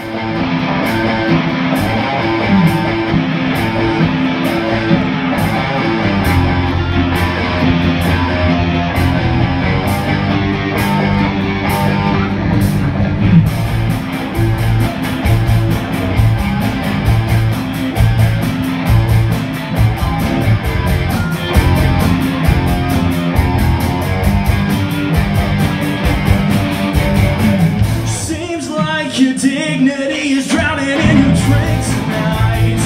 Your dignity is drowning in your drink tonight.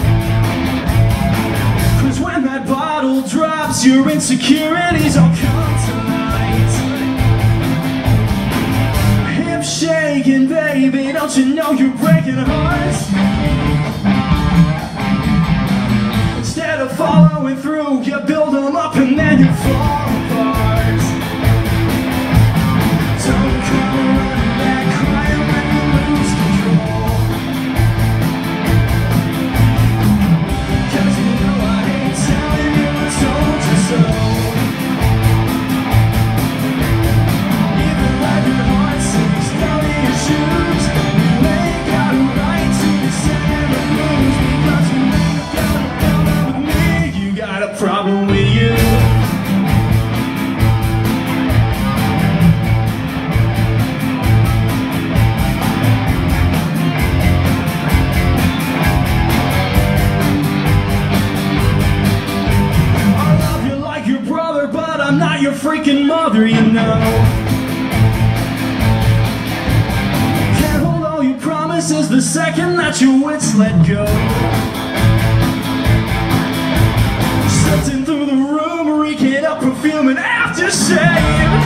'Cause when that bottle drops, your insecurities all come to light. Hip shaking, baby, don't you know you're breaking hearts? Instead of following through, you build them up and then you fall apart. Don't come running back crying when you lose control. 'Cause you know I ain't telling you I told you so. Even like your heart sinks down to your shoes, you ain't got a right to be sad or blues. Because you ain't got a problem with me, you got a problem with you. I'm not your freaking mother, you know. Can't hold all your promises the second that your wits let go. Sifting through the room, reeking up perfume and aftershave.